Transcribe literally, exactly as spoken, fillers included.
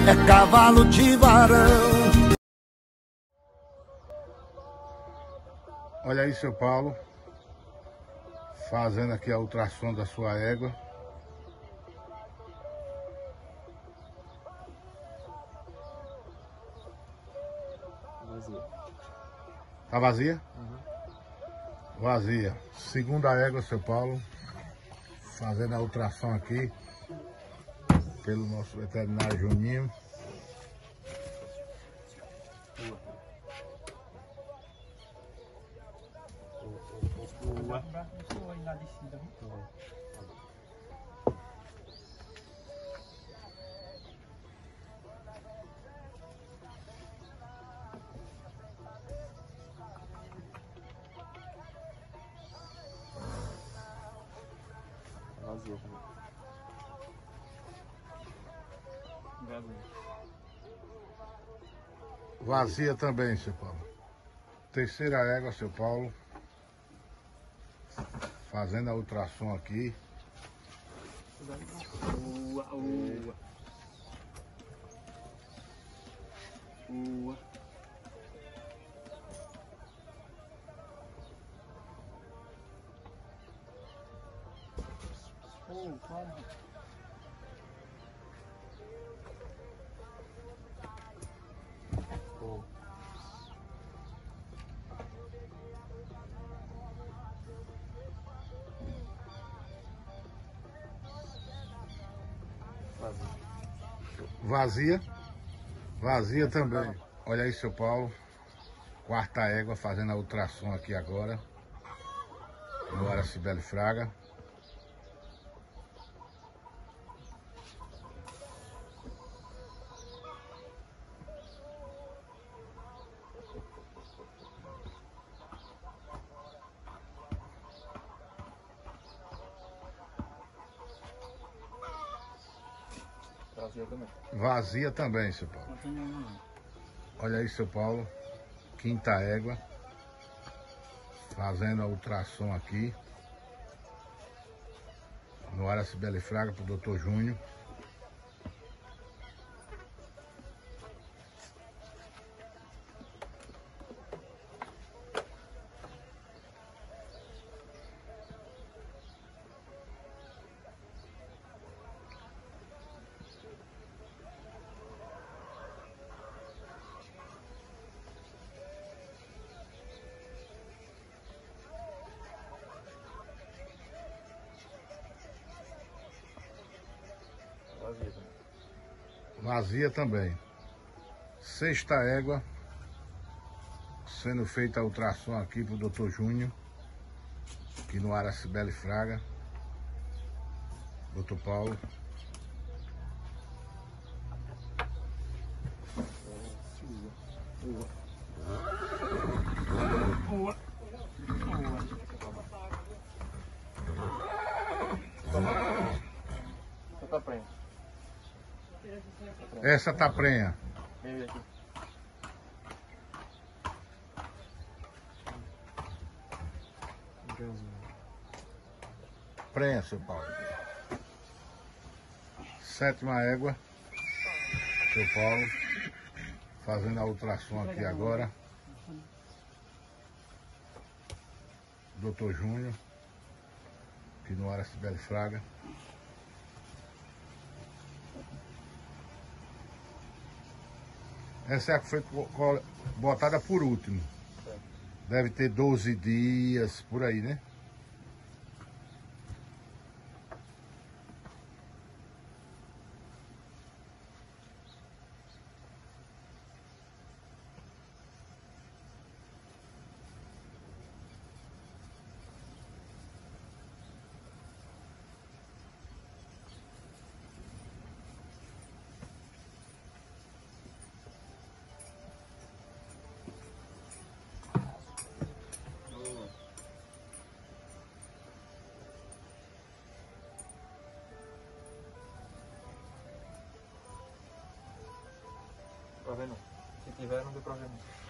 é cavalo de varão. Olha aí, seu Paulo, fazendo aqui a ultrassom da sua égua. Vazia. Tá vazia? Uhum. Vazia. Segunda égua, seu Paulo, fazendo a ultrassom aqui pelo nosso veterinário Juninho. Vazia também. Vazia também, seu Paulo. Terceira égua, seu Paulo, fazendo a ultrassom aqui. Ua, ua. Ua. Oh, calma. Oh. Vazia. Vazia também. Olha aí, seu Paulo. Quarta égua fazendo a ultrassom aqui agora. No Aracibele Fraga. Vazia também. Vazia também, seu Paulo. Olha aí, seu Paulo. Quinta égua. Fazendo a ultrassom aqui. No Aracibele Fraga pro doutor Júnior. Vazia também. Vazia também. Sexta égua. Sendo feita a ultrassom aqui pro doutor Júnior. Aqui no Aracibele Fraga. doutor Paulo. Ua. Ua. Essa tá prenha. Essa tá prenha. Vem ver aqui. Prenha, seu Paulo. Sétima égua. Seu Paulo. Fazendo a ultrassom aqui agora. doutor Júnior. Aqui no Aracibele Fraga. Essa é a que foi botada por último. Deve ter doze dias, por aí, né? Pra ver não. Se tiver, não deu pra ver não.